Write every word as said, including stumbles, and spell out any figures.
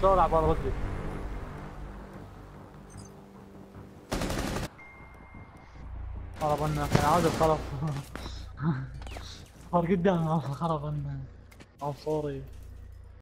الشارع بره بدري. خربنا كان عاوز الخرب. صار قدامنا خربنا. I'm sorry.